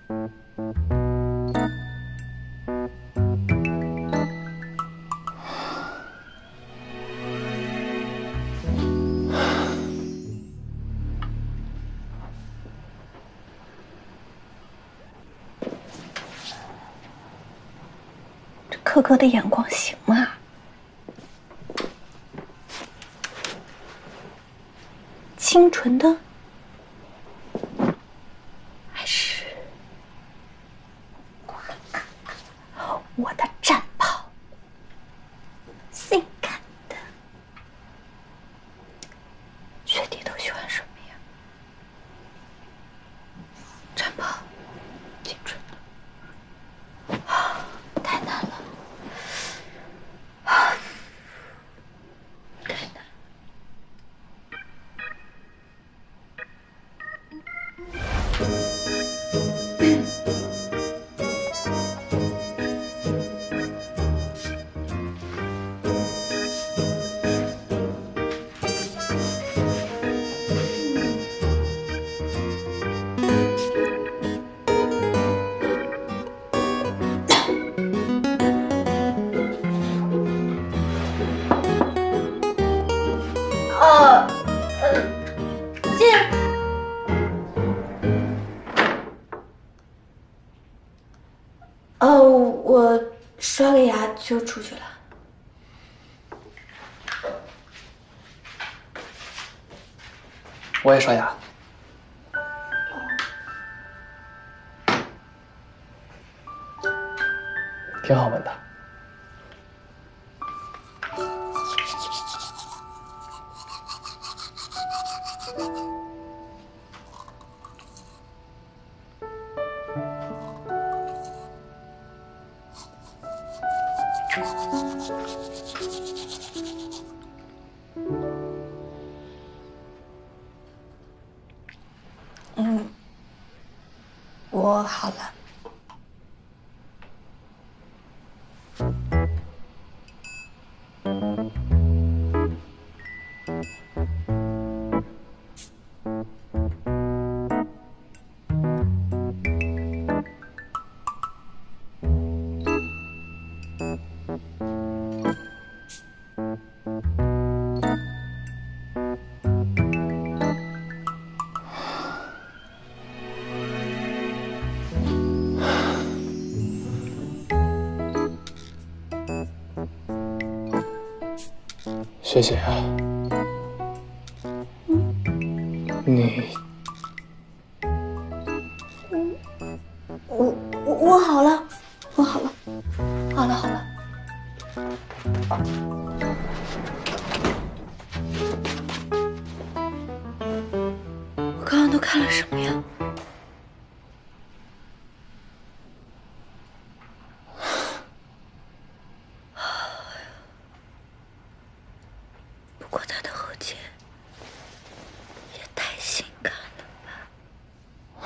柯哥的眼光行吗？清纯的，还是我的战袍？性感的，学弟都喜欢什么呀？战袍，清纯的，太难了。 我刷个牙就出去了。 我也刷牙。挺好闻的。 我好了。 谢谢啊，你， 我好了，我好了，好了好了。我刚刚都看了什么呀？不过他的后肩也太性感了吧！